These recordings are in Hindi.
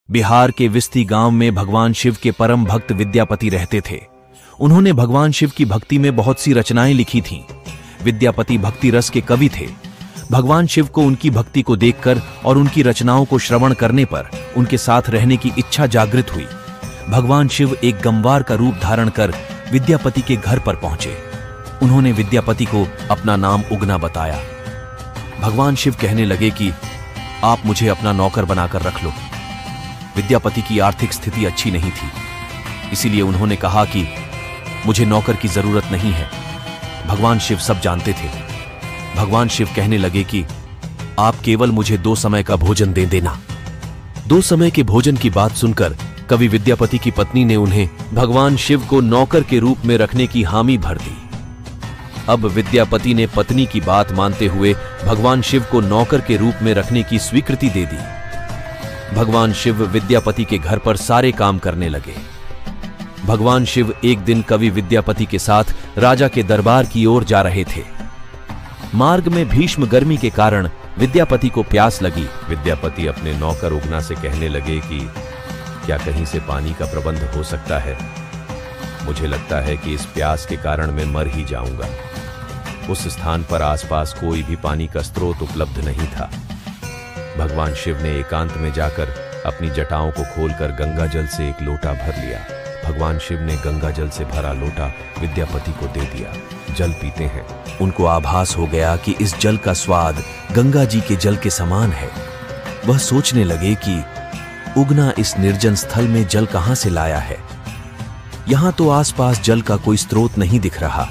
बिहार के विस्ती गांव में भगवान शिव के परम भक्त विद्यापति रहते थे। उन्होंने भगवान शिव की भक्ति में बहुत सी रचनाएं लिखी थीं। विद्यापति भक्ति रस के कवि थे। भगवान शिव को उनकी भक्ति को देखकर और उनकी रचनाओं को श्रवण करने पर उनके साथ रहने की इच्छा जागृत हुई। भगवान शिव एक गंवार का रूप धारण कर विद्यापति के घर पर पहुंचे। उन्होंने विद्यापति को अपना नाम उगना बताया। भगवान शिव कहने लगे कि आप मुझे अपना नौकर बनाकर रख लो। विद्यापति की आर्थिक स्थिति अच्छी नहीं थी, इसीलिए उन्होंने कहा कि मुझे नौकर की जरूरत नहीं है। भगवान शिव सब जानते थे। भगवान शिव कहने लगे कि आप केवल मुझे 2 समय का भोजन दे देना। 2 समय के भोजन की बात सुनकर कवि विद्यापति की पत्नी ने उन्हें भगवान शिव को नौकर के रूप में रखने की हामी भर दी। अब विद्यापति ने पत्नी की बात मानते हुए भगवान शिव को नौकर के रूप में रखने की स्वीकृति दे दी। भगवान शिव विद्यापति के घर पर सारे काम करने लगे। भगवान शिव एक दिन कवि विद्यापति के साथ राजा के दरबार की ओर जा रहे थे। मार्ग में भीष्म गर्मी के कारण विद्यापति को प्यास लगी। विद्यापति अपने नौकर उगना से कहने लगे कि क्या कहीं से पानी का प्रबंध हो सकता है? मुझे लगता है कि इस प्यास के कारण मैं मर ही जाऊंगा। उस स्थान पर आसपास कोई भी पानी का स्रोत उपलब्ध नहीं था। भगवान शिव ने एकांत में जाकर अपनी जटाओं को खोलकर गंगा जल से एक लोटा भर लिया। भगवान शिव ने गंगा जल से भरा लोटा विद्यापति को दे दिया। जल पीते हैं। उनको आभास हो गया कि इस जल का स्वाद गंगा जी के जल के समान है। वह सोचने लगे कि उगना इस निर्जन स्थल में जल कहां से लाया है। यहां तो आसपास जल का कोई स्रोत नहीं दिख रहा।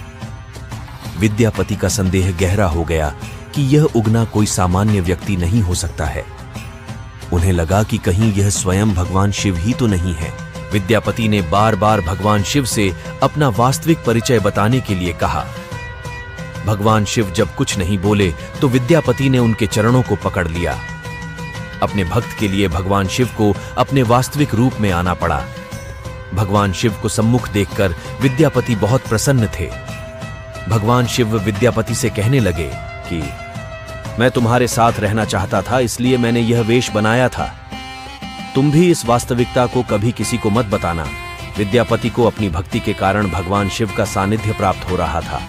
विद्यापति का संदेह गहरा हो गया कि यह उगना कोई सामान्य व्यक्ति नहीं हो सकता है। उन्हें लगा कि कहीं यह स्वयं भगवान शिव ही तो नहीं है। विद्यापति ने बार बार भगवान शिव से अपना वास्तविक परिचय बताने के लिए कहा। भगवान शिव जब कुछ नहीं बोले तो विद्यापति ने उनके चरणों को पकड़ लिया। अपने भक्त के लिए भगवान शिव को अपने वास्तविक रूप में आना पड़ा। भगवान शिव को सम्मुख देखकर विद्यापति बहुत प्रसन्न थे। भगवान शिव विद्यापति से कहने लगे कि मैं तुम्हारे साथ रहना चाहता था, इसलिए मैंने यह वेश बनाया था। तुम भी इस वास्तविकता को कभी किसी को मत बताना। विद्यापति को अपनी भक्ति के कारण भगवान शिव का सानिध्य प्राप्त हो रहा था।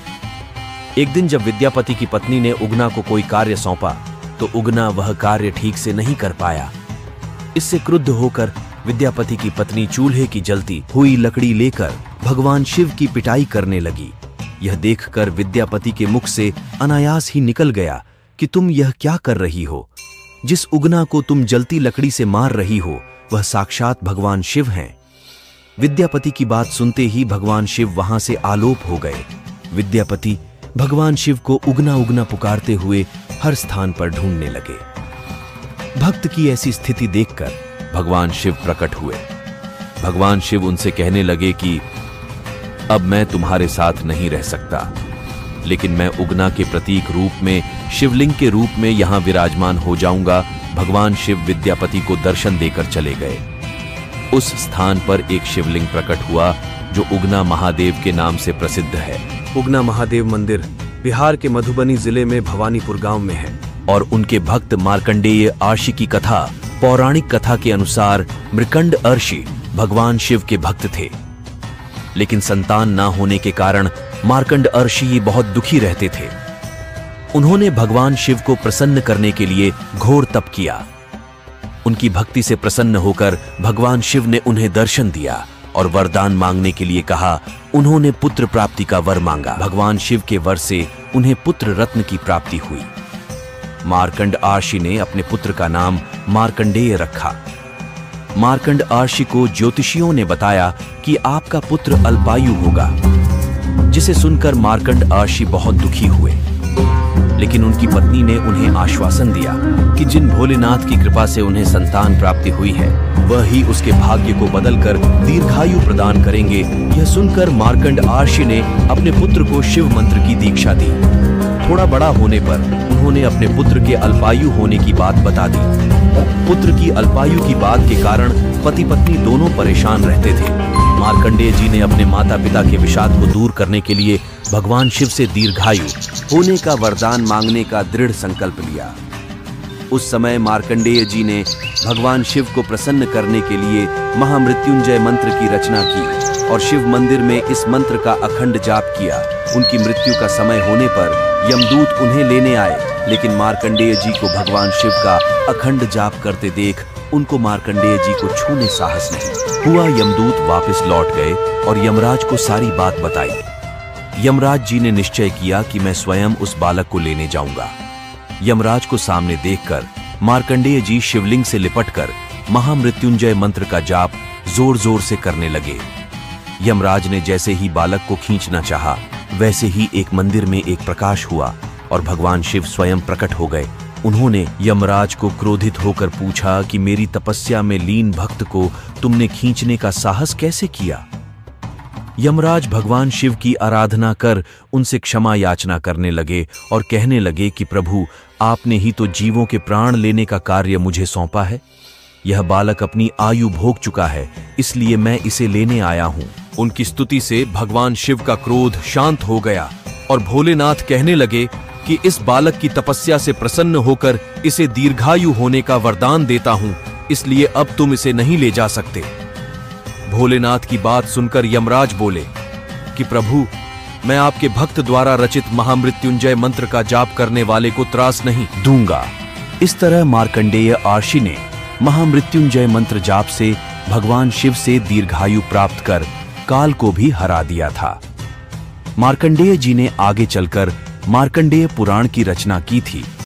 एक दिन जब विद्यापति की पत्नी ने उगना को कोई कार्य सौंपा तो उगना वह कार्य ठीक से नहीं कर पाया। इससे क्रुद्ध होकर विद्यापति की पत्नी चूल्हे की जलती हुई लकड़ी लेकर भगवान शिव की पिटाई करने लगी। यह देखकर विद्यापति के मुख से अनायास ही निकल गया कि तुम यह क्या कर रही हो? जिस उगना को तुम जलती लकड़ी से मार रही हो वह साक्षात भगवान शिव हैं। विद्यापति की बात सुनते ही भगवान शिव वहां से आलोप हो गए। विद्यापति भगवान शिव को उगना उगना पुकारते हुए हर स्थान पर ढूंढने लगे। भक्त की ऐसी स्थिति देखकर भगवान शिव प्रकट हुए। भगवान शिव उनसे कहने लगे कि अब मैं तुम्हारे साथ नहीं रह सकता, लेकिन मैं उगना के प्रतीक रूप में शिवलिंग के रूप में यहां विराजमान हो जाऊंगा। भगवान शिव विद्यापति को दर्शन देकर चले गए। उस स्थान पर एक शिवलिंग प्रकट हुआ जो उगना महादेव के नाम से प्रसिद्ध है। उगना महादेव मंदिर बिहार के मधुबनी जिले में भवानीपुर गांव में है। और उनके भक्त मार्कंडेय अर्षि की कथा, पौराणिक कथा के अनुसार मृकंड अर्षि भगवान शिव के भक्त थे, लेकिन संतान ना होने के कारण मार्कंड अर्षि बहुत दुखी रहते थे। उन्होंने भगवान शिव को प्रसन्न करने के लिए घोर तप किया। उनकी भक्ति से प्रसन्न होकर भगवान शिव ने उन्हें दर्शन दिया और वरदान मांगने के लिए कहा। उन्होंने पुत्र प्राप्ति का वर मांगा। भगवान शिव के वर से उन्हें पुत्र रत्न की प्राप्ति हुई। मार्कंड अर्षि ने अपने पुत्र का नाम मार्कंडेय रखा। मार्कंड अर्षि को ज्योतिषियों ने बताया कि आपका पुत्र अल्पायु होगा, जिसे सुनकर मार्कंड अर्षि बहुत दुखी हुए। लेकिन उनकी पत्नी ने उन्हें आश्वासन दिया कि जिन भोलेनाथ की कृपा से उन्हें संतान प्राप्ति हुई है वह ही उसके भाग्य को बदलकर दीर्घायु प्रदान करेंगे। यह सुनकर मार्कंड अर्षि ने अपने पुत्र को शिव मंत्र की दीक्षा दी। थोड़ा बड़ा होने पर उन्होंने अपने पुत्र के अल्पायु होने की बात बता दी। पुत्र की अल्पायु की बात के कारण पति पत्नी दोनों परेशान रहते थे। मार्कंडेय जी ने अपने माता पिता के विषाद को दूर करने के लिए भगवान शिव से दीर्घायु होने का वरदान मांगने का दृढ़ संकल्प लिया। उस समय मार्कंडेय जी ने भगवान शिव को प्रसन्न करने के लिए महामृत्युंजय मंत्र की रचना की और शिव मंदिर में इस मंत्र का अखंड जाप किया। उनकी मृत्यु का समय होने पर यमदूत उन्हें लेने आए, लेकिन मार्कंडेय जी को भगवान शिव का अखंड जाप करते देख उनको मार्कंडेय जी को छूने साहस नहीं हुआ। यमदूत वापस लौट गए और यमराज को सारी बात बताई। यमराज जी ने निश्चय किया कि मैं स्वयं उस बालक को लेने जाऊंगा। यमराज को सामने देखकर मार्कंडेय जी शिवलिंग से लिपटकर महामृत्युंजय मंत्र का जाप जोर जोर से करने लगे। यमराज ने जैसे ही बालक को खींचना चाहा, वैसे ही एक मंदिर में एक प्रकाश हुआ और भगवान शिव स्वयं प्रकट हो गए। उन्होंने यमराज को क्रोधित होकर पूछा कि मेरी तपस्या में लीन भक्त को तुमने खींचने का साहस कैसे किया? यमराज भगवान शिव की आराधना कर उनसे क्षमा याचना करने लगे और कहने लगे कि प्रभु, आपने ही तो जीवों के प्राण लेने का कार्य मुझे सौंपा है। यह बालक अपनी आयु भोग चुका है, इसलिए मैं इसे लेने आया हूं। उनकी स्तुति से भगवान शिव का क्रोध शांत हो गया और भोलेनाथ कहने लगे कि इस बालक की तपस्या से प्रसन्न होकर इसे दीर्घायु होने का वरदान देता हूं, इसलिए अब तुम इसे नहीं ले जा सकते। भोलेनाथ की बात सुनकर यमराज बोले कि प्रभु, मैं आपके भक्त द्वारा रचित महामृत्युंजय मंत्र का जाप करने वाले को त्रास नहीं दूंगा। इस तरह मार्कंडेय आर्षि ने महामृत्युंजय मंत्र जाप से भगवान शिव से दीर्घायु प्राप्त कर काल को भी हरा दिया था। मार्कंडेय जी ने आगे चलकर मार्कंडेय पुराण की रचना की थी।